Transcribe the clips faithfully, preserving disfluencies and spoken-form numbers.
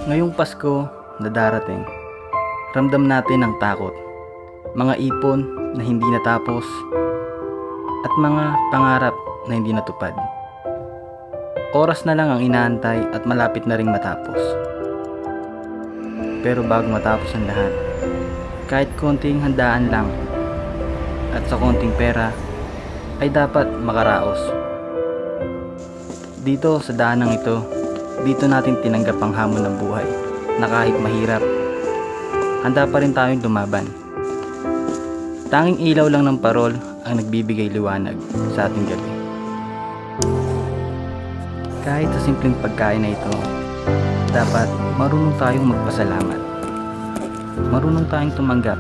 Ngayong Pasko na darating, ramdam natin ang takot, mga ipon na hindi natapos, at mga pangarap na hindi natupad. Oras na lang ang inaantay at malapit na ring matapos. Pero bago matapos ang lahat, kahit konting handaan lang at sa konting pera, ay dapat makaraos. Dito sa daanang ito, dito natin tinanggap ang hamon ng buhay, na kahit mahirap, handa pa rin tayong lumaban. Tanging ilaw lang ng parol ang nagbibigay liwanag sa ating gabi. Kahit sa simpleng pagkain na ito, dapat marunong tayong magpasalamat. Marunong tayong tumanggap.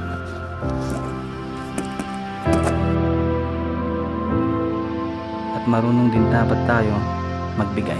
At marunong din dapat tayo magbigay.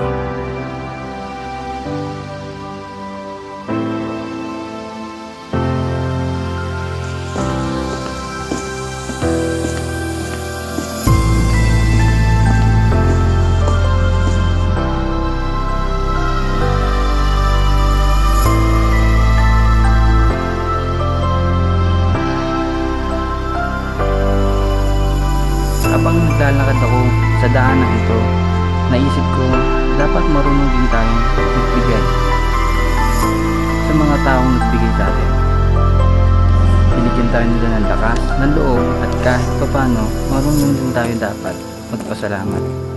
Habang naglalakad ako sa daanan ito, naisip ko dapat marunong din tayong magbigay sa mga taong nagbigay sa atin. Binigyan tayo nila ng lakas, ng loob, at kahit papano marunong din tayo dapat magpasalamat.